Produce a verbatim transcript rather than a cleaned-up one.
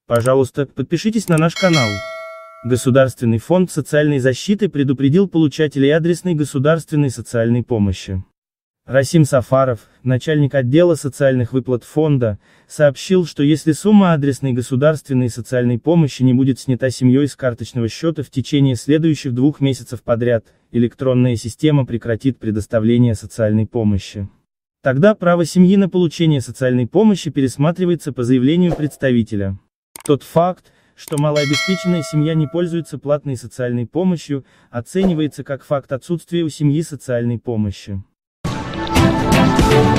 Пожалуйста, подпишитесь на наш канал. Государственный фонд социальной защиты предупредил получателей адресной государственной социальной помощи. Расим Сафаров, начальник отдела социальных выплат фонда, сообщил, что если сумма адресной государственной социальной помощи не будет снята семьей с карточного счета в течение следующих двух месяцев подряд, электронная система прекратит предоставление социальной помощи. Тогда право семьи на получение социальной помощи пересматривается по заявлению представителя. Тот факт, что малообеспеченная семья не пользуется платной социальной помощью, оценивается как факт отсутствия у семьи социальной помощи.